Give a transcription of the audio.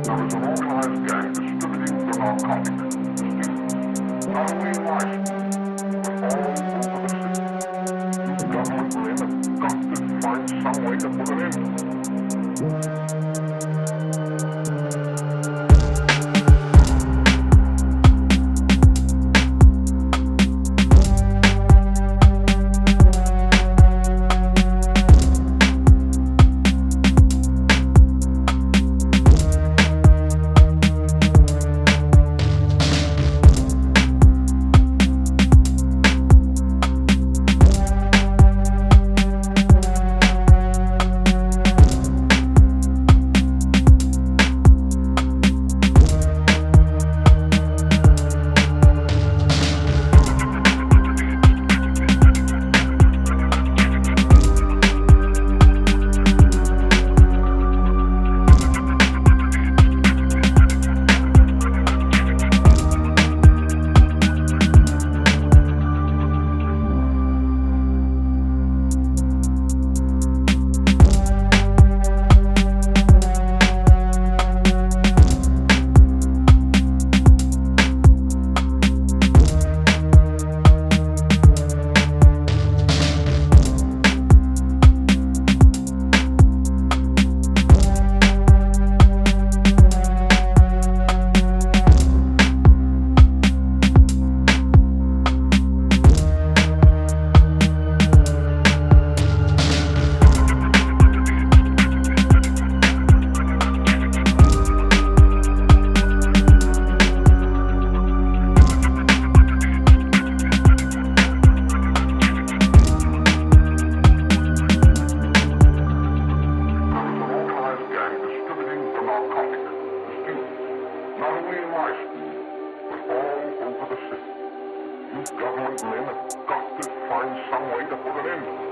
There is an organized gang distributing the narcotics, not only in Washington, but all over the city. You government men have got to find some way to put an end to it. Not only in Washington, but all over the city. You government men have got to find some way to put an end to it.